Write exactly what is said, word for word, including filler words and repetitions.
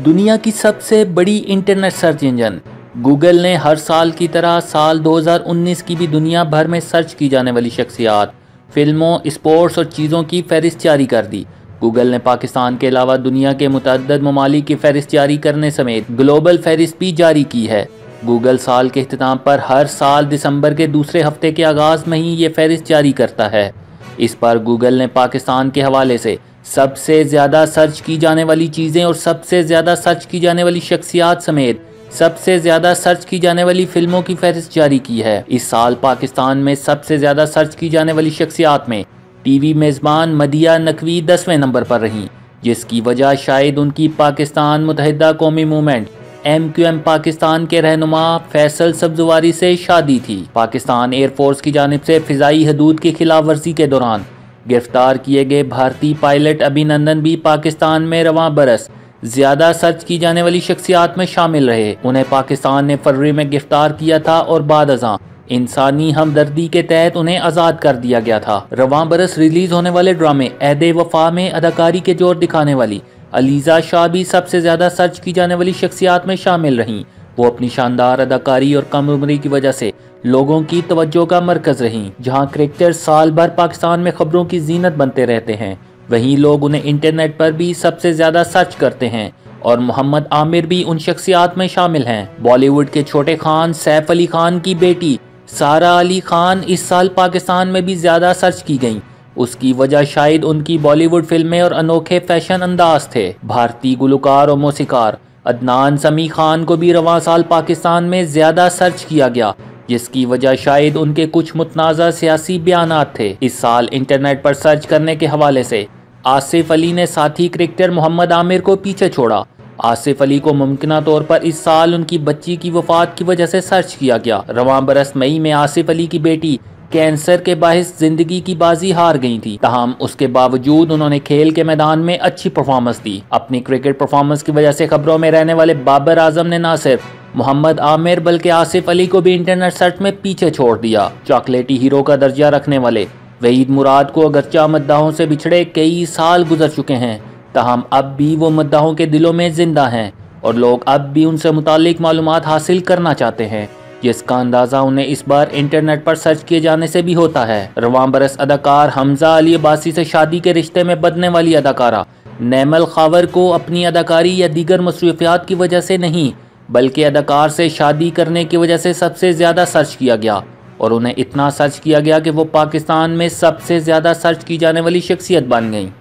दुनिया की सबसे बड़ी इंटरनेट सर्च इंजन गूगल ने हर साल की तरह साल दो हज़ार उन्नीस की भी दुनिया भर में सर्च की जाने वाली शख्सियात, फिल्मों, स्पोर्ट्स और चीज़ों की फहरिस्त जारी कर दी। गूगल ने पाकिस्तान के अलावा दुनिया के मुतअद्दिद ममालिक की फहरिस्त जारी करने समेत ग्लोबल फहरिस्त भी जारी की है। गूगल साल के इख्तिताम पर हर साल दिसंबर के दूसरे हफ्ते के आगाज़ में ही ये फहरिस्त जारी करता है। इस पर गूगल ने पाकिस्तान के हवाले से सबसे ज़्यादा सर्च की जाने वाली चीज़ें और सबसे ज़्यादा सर्च की जाने वाली शख्सियात समेत सबसे ज़्यादा सर्च की जाने वाली फिल्मों की फहरिस्त जारी की है। इस साल पाकिस्तान में सबसे ज़्यादा सर्च की जाने वाली शख्सियात में टीवी मेज़बान मदिया नकवी दसवें नंबर पर रहीं, जिसकी वजह शायद उनकी Pakistan Muttahida Qaumi movement M Q M Pakistan के रहनुमा फैसल सब्जवारी से शादी थी। पाकिस्तान एयरफोर्स की जानिब से फ़िज़ाई हदूद की खिलाफ वर्जी के दौरान गिरफ्तार किए गए भारतीय पायलट अभिनंदन भी पाकिस्तान में रवां बरस ज़्यादा सर्च की जाने वाली शख्सियात में शामिल रहे। उन्हें पाकिस्तान ने फरवरी में गिरफ्तार किया था और बाद अज़ां इंसानी हमदर्दी के तहत उन्हें आज़ाद कर दिया गया था। रवां बरस रिलीज़ होने वाले ड्रामे ऐदे वफा में अदाकारी के जोर दिखाने वाली अलीज़ा शाह भी सबसे ज़्यादा सर्च की जाने वाली शख्सियात में शामिल रहीं। वो अपनी शानदार अदाकारी और कम उम्री की वजह से लोगों की तवज्जो का मरकज़ रहीं। जहां क्रिकेटर साल भर पाकिस्तान में खबरों की जीनत बनते रहते हैं, वहीं लोग उन्हें इंटरनेट पर भी सबसे ज़्यादा सर्च करते हैं और मोहम्मद आमिर भी उन शख्सियात में शामिल हैं। बॉलीवुड के छोटे खान सैफ अली खान की बेटी सारा अली खान इस साल पाकिस्तान में भी ज़्यादा सर्च की गईं। उसकी वजह शायद उनकी बॉलीवुड फिल्में और अनोखे फैशन अंदाज थे। भारतीय गुलकार और मौसीकार अदनान समी खान को भी रवां साल पाकिस्तान में ज़्यादा सर्च किया गया, जिसकी वजह शायद उनके कुछ मुतनाज़ा सियासी बयानात थे। इस साल इंटरनेट पर सर्च करने के हवाले से आसिफ अली ने साथी क्रिकेटर मोहम्मद आमिर को पीछे छोड़ा। आसिफ अली को मुमकिना तौर पर इस साल उनकी बच्ची की वफात की वजह से सर्च किया गया। रवां बरस मई में आसिफ अली की बेटी कैंसर के बाहिस जिंदगी की बाजी हार गई थी, तहम उसके बावजूद उन्होंने खेल के मैदान में अच्छी परफॉर्मेंस दी। अपनी क्रिकेट परफॉर्मेंस की वजह से खबरों में रहने वाले बाबर आजम ने न सिर्फ मोहम्मद आमिर बल्कि आसिफ अली को भी इंटरनेट सर्च में पीछे छोड़ दिया। चॉकलेटी हीरो का दर्जा रखने वाले वहीद मुराद को अगरचा मद्दाहों से बिछड़े कई साल गुजर चुके हैं, तहम अब भी वो मद्दाहों के दिलों में जिंदा हैं और लोग अब भी उनसे मुतालिक मालूमात हासिल करना चाहते हैं, जिसका अंदाज़ा उन्हें इस बार इंटरनेट पर सर्च किए जाने से भी होता है। रवां बरस अदाकार हमजा अली अब्बासी से शादी के रिश्ते में बदने वाली अदाकारा नैमल खावर को अपनी अदाकारी या दीगर मसरूफियात की वजह से नहीं बल्कि अदाकार से शादी करने की वजह से सबसे ज़्यादा सर्च किया गया और उन्हें इतना सर्च किया गया कि वो पाकिस्तान में सबसे ज़्यादा सर्च की जाने वाली शख्सियत बन गई।